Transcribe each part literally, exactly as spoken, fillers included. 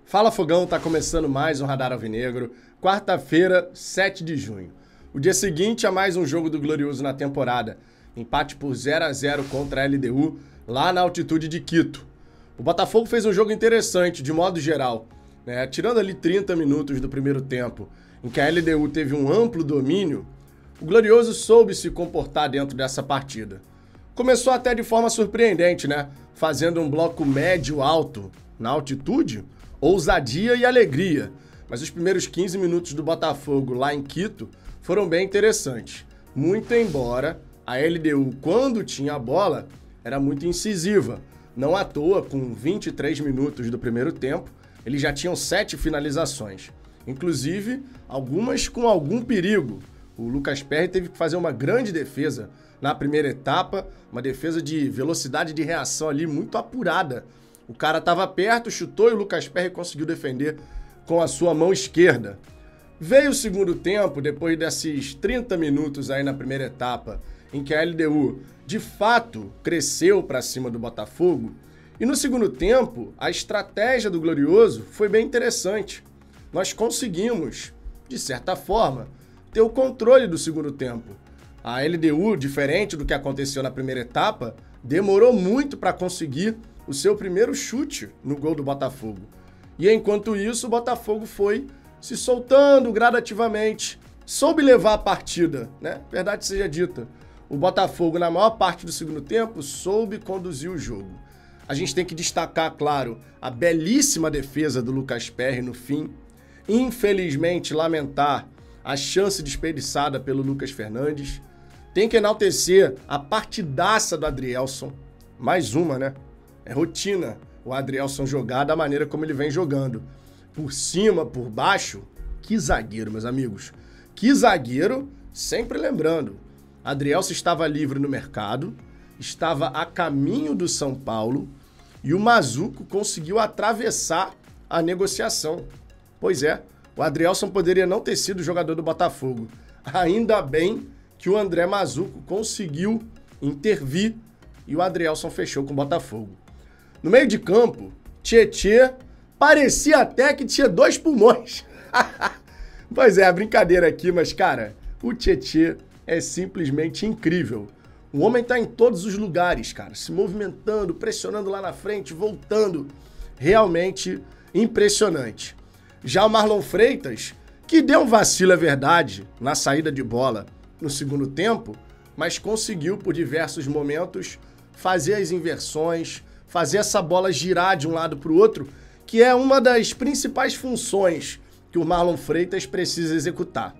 Fala Fogão, tá começando mais um Radar Alvinegro, quarta-feira, sete de junho. O dia seguinte a mais um jogo do Glorioso na temporada, empate por zero a zero contra a L D U, lá na altitude de Quito. O Botafogo fez um jogo interessante, de modo geral, né? Tirando ali trinta minutos do primeiro tempo, em que a L D U teve um amplo domínio, o Glorioso soube se comportar dentro dessa partida. Começou até de forma surpreendente, né? Fazendo um bloco médio-alto na altitude, ousadia e alegria. Mas os primeiros quinze minutos do Botafogo lá em Quito foram bem interessantes. Muito embora a L D U, quando tinha a bola, era muito incisiva. Não à toa, com vinte e três minutos do primeiro tempo, eles já tinham sete finalizações. Inclusive, algumas com algum perigo. O Lucas Perry teve que fazer uma grande defesa na primeira etapa, uma defesa de velocidade de reação ali muito apurada. O cara estava perto, chutou e o Lucas Perry conseguiu defender com a sua mão esquerda. Veio o segundo tempo, depois desses trinta minutos aí na primeira etapa, em que a L D U de fato cresceu para cima do Botafogo. E no segundo tempo, a estratégia do Glorioso foi bem interessante. Nós conseguimos, de certa forma, ter o controle do segundo tempo. A L D U, diferente do que aconteceu na primeira etapa, demorou muito para conseguir o seu primeiro chute no gol do Botafogo. E enquanto isso, o Botafogo foi se soltando gradativamente, soube levar a partida, né? Verdade seja dita. O Botafogo, na maior parte do segundo tempo, soube conduzir o jogo. A gente tem que destacar, claro, a belíssima defesa do Lucas Perry no fim. Infelizmente, lamentar a chance desperdiçada pelo Lucas Fernandes. Tem que enaltecer a partidaça do Adrielson. Mais uma, né? É rotina o Adrielson jogar da maneira como ele vem jogando. Por cima, por baixo. Que zagueiro, meus amigos. Que zagueiro, sempre lembrando. Adrielson estava livre no mercado, estava a caminho do São Paulo e o Mazuco conseguiu atravessar a negociação. Pois é, o Adrielson poderia não ter sido jogador do Botafogo. Ainda bem que o André Mazuco conseguiu intervir e o Adrielson fechou com o Botafogo. No meio de campo, Tietê parecia até que tinha dois pulmões. Pois é, a brincadeira aqui, mas cara, o Tietê é simplesmente incrível. O homem tá em todos os lugares, cara, se movimentando, pressionando lá na frente, voltando. Realmente impressionante. Já o Marlon Freitas, que deu um vacilo, é verdade, na saída de bola no segundo tempo, mas conseguiu por diversos momentos fazer as inversões, fazer essa bola girar de um lado para o outro, que é uma das principais funções que o Marlon Freitas precisa executar.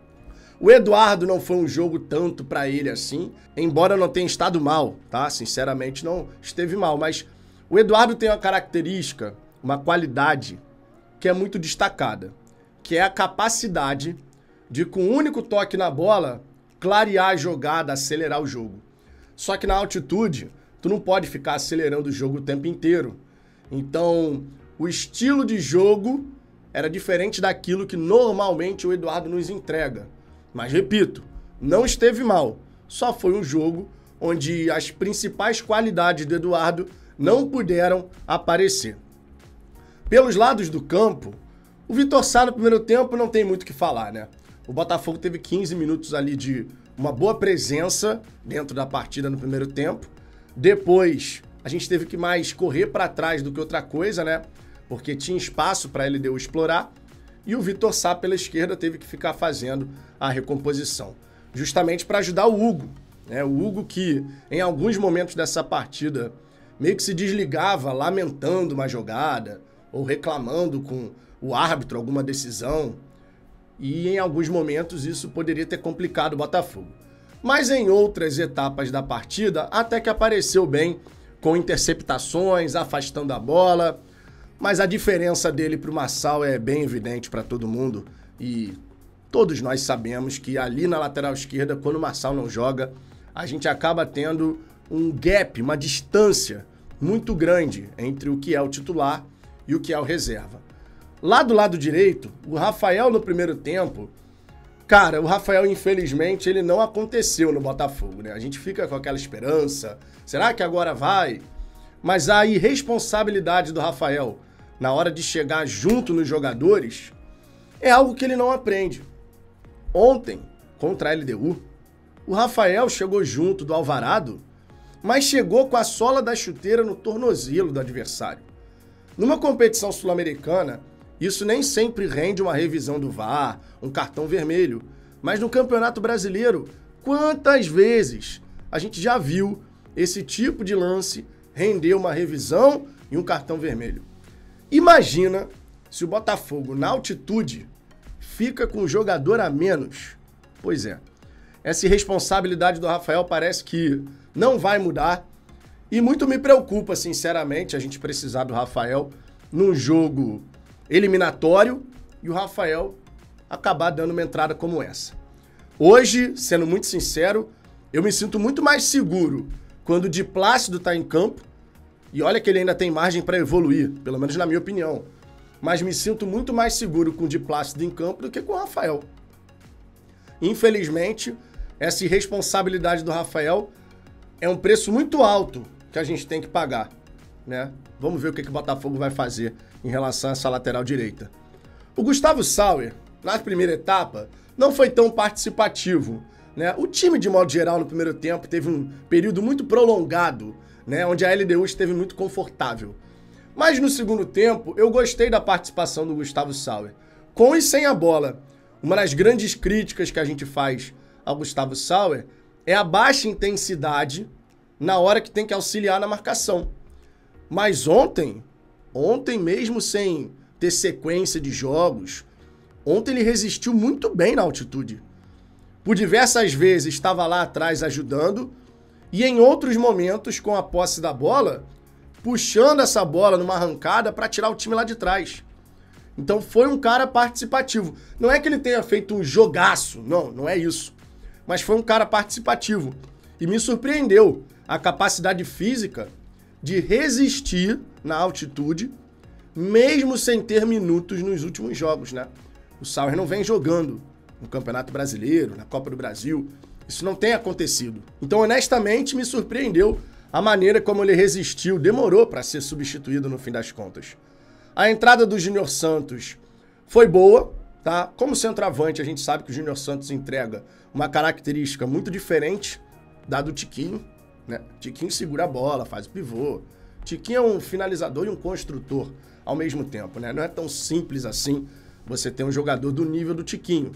O Eduardo não foi um jogo tanto para ele assim, embora não tenha estado mal, tá? Sinceramente não esteve mal, mas o Eduardo tem uma característica, uma qualidade que é muito destacada, que é a capacidade de, com um único toque na bola, clarear a jogada, acelerar o jogo. Só que na altitude, tu não pode ficar acelerando o jogo o tempo inteiro. Então, o estilo de jogo era diferente daquilo que normalmente o Eduardo nos entrega. Mas, repito, não esteve mal. Só foi um jogo onde as principais qualidades do Eduardo não puderam aparecer. Pelos lados do campo, o Vitor Sá no primeiro tempo não tem muito o que falar, né? O Botafogo teve quinze minutos ali de uma boa presença dentro da partida no primeiro tempo. Depois, a gente teve que mais correr para trás do que outra coisa, né? Porque tinha espaço para a L D U explorar. E o Vitor Sá, pela esquerda, teve que ficar fazendo a recomposição. Justamente para ajudar o Hugo, né? O Hugo que, em alguns momentos dessa partida, meio que se desligava, lamentando uma jogada, ou reclamando com o árbitro alguma decisão. E em alguns momentos isso poderia ter complicado o Botafogo. Mas em outras etapas da partida, até que apareceu bem, com interceptações, afastando a bola. Mas a diferença dele para o Marçal é bem evidente para todo mundo. E todos nós sabemos que ali na lateral esquerda, quando o Marçal não joga, a gente acaba tendo um gap, uma distância muito grande entre o que é o titular e o que é o reserva. Lá do lado direito, o Rafael no primeiro tempo, cara, o Rafael infelizmente ele não aconteceu no Botafogo, né? A gente fica com aquela esperança, será que agora vai? Mas a irresponsabilidade do Rafael na hora de chegar junto nos jogadores, é algo que ele não aprende. Ontem, contra a L D U, o Rafael chegou junto do Alvarado, mas chegou com a sola da chuteira no tornozelo do adversário. Numa competição sul-americana, isso nem sempre rende uma revisão do V A R, um cartão vermelho. Mas no Campeonato Brasileiro, quantas vezes a gente já viu esse tipo de lance render uma revisão e um cartão vermelho? Imagina se o Botafogo, na altitude, fica com um jogador a menos. Pois é, essa irresponsabilidade do Rafael parece que não vai mudar. E muito me preocupa, sinceramente, a gente precisar do Rafael num jogo eliminatório e o Rafael acabar dando uma entrada como essa. Hoje, sendo muito sincero, eu me sinto muito mais seguro quando o Di Plácido está em campo, e olha que ele ainda tem margem para evoluir, pelo menos na minha opinião, mas me sinto muito mais seguro com o Di Plácido em campo do que com o Rafael. Infelizmente, essa irresponsabilidade do Rafael é um preço muito alto que a gente tem que pagar, né? Vamos ver o que, que o Botafogo vai fazer em relação a essa lateral direita. O Gustavo Sauer, na primeira etapa, não foi tão participativo, né? O time, de modo geral, no primeiro tempo, teve um período muito prolongado, né? Onde a L D U esteve muito confortável. Mas no segundo tempo, eu gostei da participação do Gustavo Sauer, com e sem a bola. Uma das grandes críticas que a gente faz ao Gustavo Sauer é a baixa intensidade na hora que tem que auxiliar na marcação. Mas ontem, ontem mesmo sem ter sequência de jogos, ontem ele resistiu muito bem na altitude. Por diversas vezes estava lá atrás ajudando e em outros momentos, com a posse da bola, puxando essa bola numa arrancada para tirar o time lá de trás. Então foi um cara participativo. Não é que ele tenha feito um jogaço, não, não é isso. Mas foi um cara participativo. E me surpreendeu a capacidade física de resistir na altitude, mesmo sem ter minutos nos últimos jogos, né? O Sauer não vem jogando no Campeonato Brasileiro, na Copa do Brasil. Isso não tem acontecido. Então, honestamente, me surpreendeu a maneira como ele resistiu. Demorou para ser substituído no fim das contas. A entrada do Júnior Santos foi boa, tá? Como centroavante, a gente sabe que o Júnior Santos entrega uma característica muito diferente da do Tiquinho, né? Tiquinho segura a bola, faz o pivô. Tiquinho é um finalizador e um construtor ao mesmo tempo, né? Não é tão simples assim você ter um jogador do nível do Tiquinho.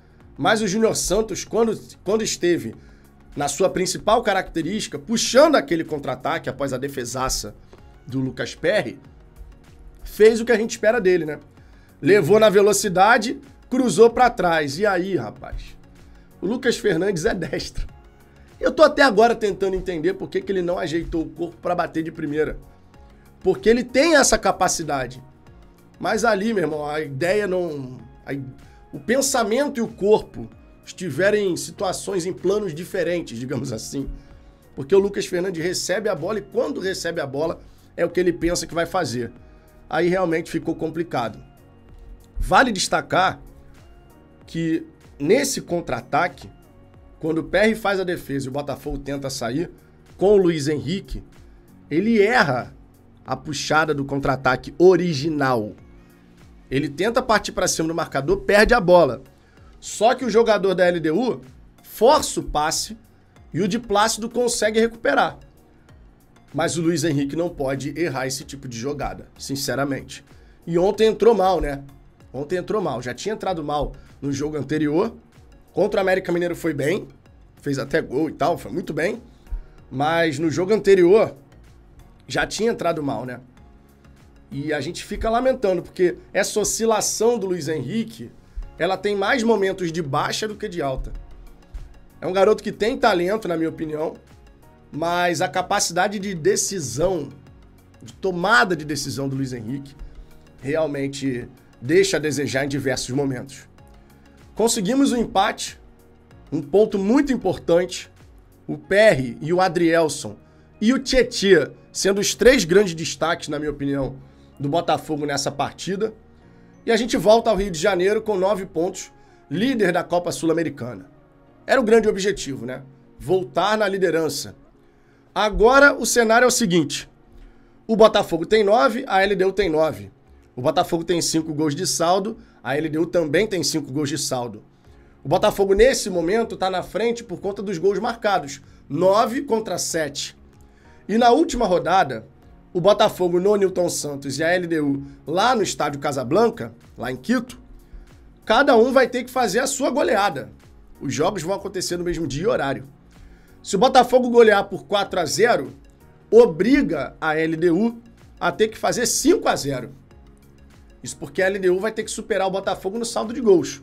Mas o Júnior Santos, quando, quando esteve na sua principal característica, puxando aquele contra-ataque após a defesaça do Lucas Perry, fez o que a gente espera dele, né? Levou na velocidade, cruzou pra trás. E aí, rapaz? O Lucas Fernandes é destro. Eu tô até agora tentando entender por que, que ele não ajeitou o corpo pra bater de primeira. Porque ele tem essa capacidade. Mas ali, meu irmão, a ideia não... A, o pensamento e o corpo estiveram em situações, em planos diferentes, digamos assim. Porque o Lucas Fernandes recebe a bola e quando recebe a bola é o que ele pensa que vai fazer. Aí realmente ficou complicado. Vale destacar que nesse contra-ataque, quando o Perry faz a defesa e o Botafogo tenta sair, com o Luiz Henrique, ele erra a puxada do contra-ataque original. Ele tenta partir para cima do marcador, perde a bola. Só que o jogador da L D U força o passe e o Di Plácido consegue recuperar. Mas o Luiz Henrique não pode errar esse tipo de jogada, sinceramente. E ontem entrou mal, né? Ontem entrou mal. Já tinha entrado mal no jogo anterior. Contra o América Mineiro foi bem. Fez até gol e tal, foi muito bem. Mas no jogo anterior já tinha entrado mal, né? E a gente fica lamentando, porque essa oscilação do Luiz Henrique, ela tem mais momentos de baixa do que de alta. É um garoto que tem talento, na minha opinião, mas a capacidade de decisão, de tomada de decisão do Luiz Henrique, realmente deixa a desejar em diversos momentos. Conseguimos um empate, um ponto muito importante, o Perry e o Adrielson e o Tietê sendo os três grandes destaques, na minha opinião, do Botafogo nessa partida. E a gente volta ao Rio de Janeiro com nove pontos, líder da Copa Sul-Americana. Era o grande objetivo, né? Voltar na liderança. Agora o cenário é o seguinte: o Botafogo tem nove, a L D U tem nove. O Botafogo tem cinco gols de saldo, a L D U também tem cinco gols de saldo. O Botafogo, nesse momento, está na frente por conta dos gols marcados, nove contra sete. E na última rodada, o Botafogo no Newton Santos e a L D U lá no Estádio Casablanca, lá em Quito, cada um vai ter que fazer a sua goleada. Os jogos vão acontecer no mesmo dia e horário. Se o Botafogo golear por quatro a zero, obriga a L D U a ter que fazer cinco a zero. Isso porque a L D U vai ter que superar o Botafogo no saldo de gols.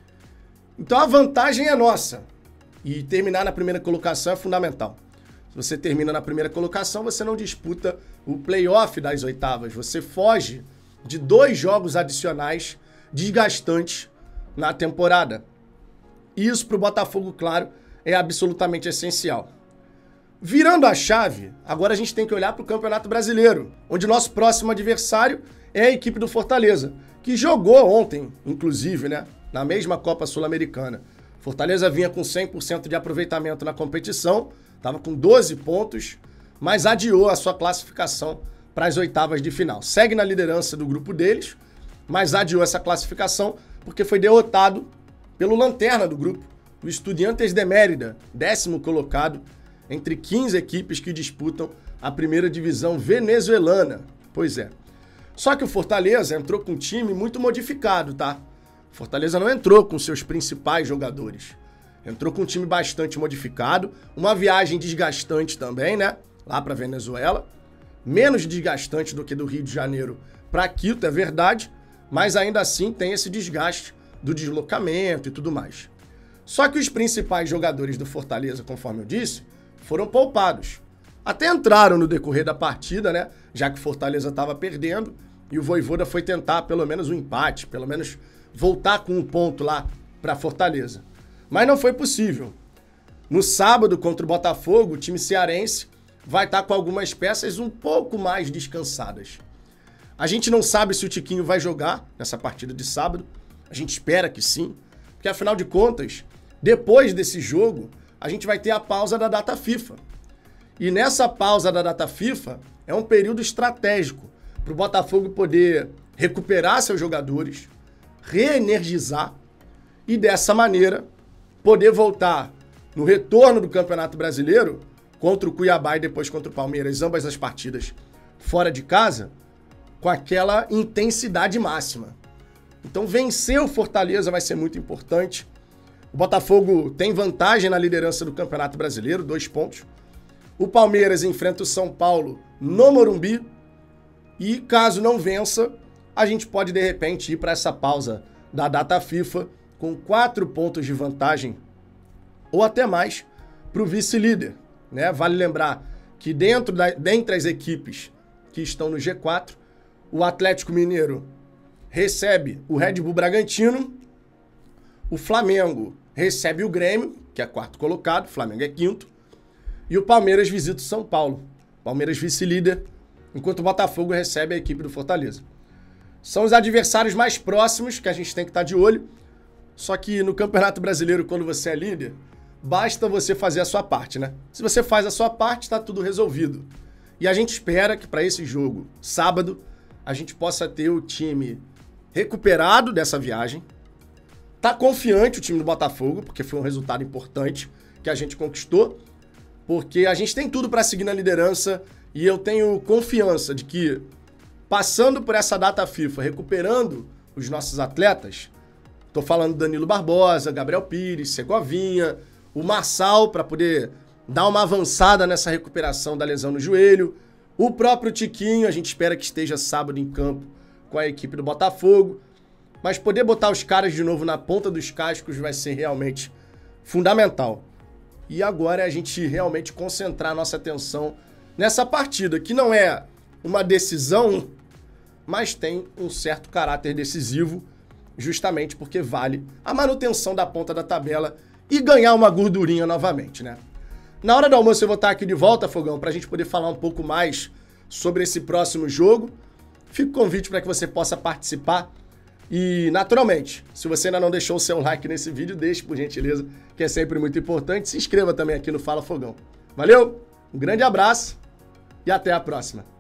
Então a vantagem é nossa. E terminar na primeira colocação é fundamental. Se você termina na primeira colocação, você não disputa o play-off das oitavas. Você foge de dois jogos adicionais desgastantes na temporada. E isso para o Botafogo, claro, é absolutamente essencial. Virando a chave, agora a gente tem que olhar para o Campeonato Brasileiro, onde nosso próximo adversário é a equipe do Fortaleza, que jogou ontem, inclusive, né, na mesma Copa Sul-Americana. Fortaleza vinha com cem por cento de aproveitamento na competição, estava com doze pontos, mas adiou a sua classificação para as oitavas de final. Segue na liderança do grupo deles, mas adiou essa classificação porque foi derrotado pelo lanterna do grupo, o Estudiantes de Mérida, décimo colocado entre quinze equipes que disputam a primeira divisão venezuelana. Pois é. Só que o Fortaleza entrou com um time muito modificado, tá? Fortaleza não entrou com seus principais jogadores. Entrou com um time bastante modificado, uma viagem desgastante também, né? Lá para Venezuela. Menos desgastante do que do Rio de Janeiro para Quito, é verdade, mas ainda assim tem esse desgaste do deslocamento e tudo mais. Só que os principais jogadores do Fortaleza, conforme eu disse, foram poupados. Até entraram no decorrer da partida, né? Já que o Fortaleza estava perdendo e o Vojvoda foi tentar pelo menos um empate, pelo menos voltar com um ponto lá para Fortaleza. Mas não foi possível. No sábado, contra o Botafogo, o time cearense vai estar com algumas peças um pouco mais descansadas. A gente não sabe se o Tiquinho vai jogar nessa partida de sábado. A gente espera que sim, porque afinal de contas, depois desse jogo, a gente vai ter a pausa da data FIFA. E nessa pausa da data FIFA é um período estratégico para o Botafogo poder recuperar seus jogadores, reenergizar e dessa maneira poder voltar no retorno do Campeonato Brasileiro contra o Cuiabá e depois contra o Palmeiras, ambas as partidas fora de casa, com aquela intensidade máxima. Então vencer o Fortaleza vai ser muito importante. O Botafogo tem vantagem na liderança do Campeonato Brasileiro, dois pontos. O Palmeiras enfrenta o São Paulo no Morumbi. E caso não vença, a gente pode de repente ir para essa pausa da data FIFA com quatro pontos de vantagem ou até mais para o vice-líder, né? Vale lembrar que dentro da, dentre as equipes que estão no G quatro, o Atlético Mineiro recebe o Red Bull Bragantino, o Flamengo recebe o Grêmio, que é quarto colocado, o Flamengo é quinto, e o Palmeiras visita o São Paulo. Palmeiras vice-líder, enquanto o Botafogo recebe a equipe do Fortaleza. São os adversários mais próximos que a gente tem que estar de olho, só que no Campeonato Brasileiro, quando você é líder, basta você fazer a sua parte, né? Se você faz a sua parte, está tudo resolvido. E a gente espera que para esse jogo, sábado, a gente possa ter o time recuperado dessa viagem. Tá confiante o time do Botafogo, porque foi um resultado importante que a gente conquistou, porque a gente tem tudo para seguir na liderança e eu tenho confiança de que, passando por essa data FIFA, recuperando os nossos atletas, tô falando do Danilo Barbosa, Gabriel Pires, Segovinha, o Marçal, para poder dar uma avançada nessa recuperação da lesão no joelho, o próprio Tiquinho, a gente espera que esteja sábado em campo com a equipe do Botafogo, mas poder botar os caras de novo na ponta dos cascos vai ser realmente fundamental. E agora é a gente realmente concentrar nossa atenção nessa partida, que não é uma decisão, mas tem um certo caráter decisivo, justamente porque vale a manutenção da ponta da tabela e ganhar uma gordurinha novamente, né? Na hora do almoço eu vou estar aqui de volta, Fogão, para a gente poder falar um pouco mais sobre esse próximo jogo. Fica o convite para que você possa participar. E, naturalmente, se você ainda não deixou o seu like nesse vídeo, deixe, por gentileza, que é sempre muito importante. Se inscreva também aqui no Fala Fogão. Valeu, um grande abraço e até a próxima.